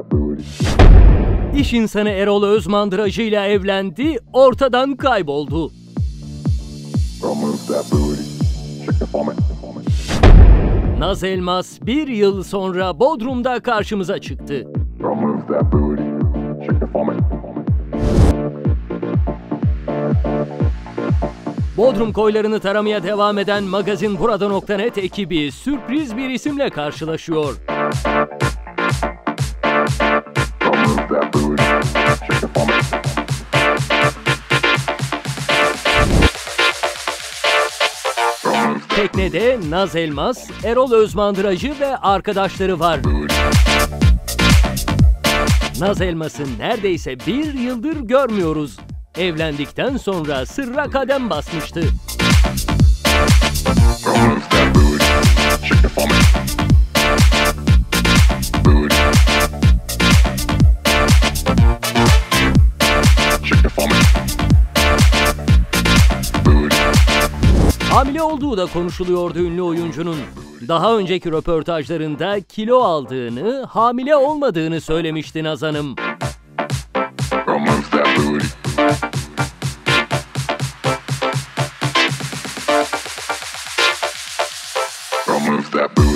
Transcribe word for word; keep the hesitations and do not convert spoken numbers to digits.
İş insanı Erol Özmandıracı ile evlendi, ortadan kayboldu. Naz Elmas bir yıl sonra Bodrum'da karşımıza çıktı. Bodrum koylarını taramaya devam eden magazin burada nokta net ekibi sürpriz bir isimle karşılaşıyor. Teknede Naz Elmas, Erol Özmandıracı ve arkadaşları var. Naz Elmas'ı neredeyse bir yıldır görmüyoruz. Evlendikten sonra sırra kadem basmıştı. Hamile olduğu da konuşuluyordu ünlü oyuncunun. Daha önceki röportajlarında kilo aldığını, hamile olmadığını söylemişti Naz Hanım. That booty.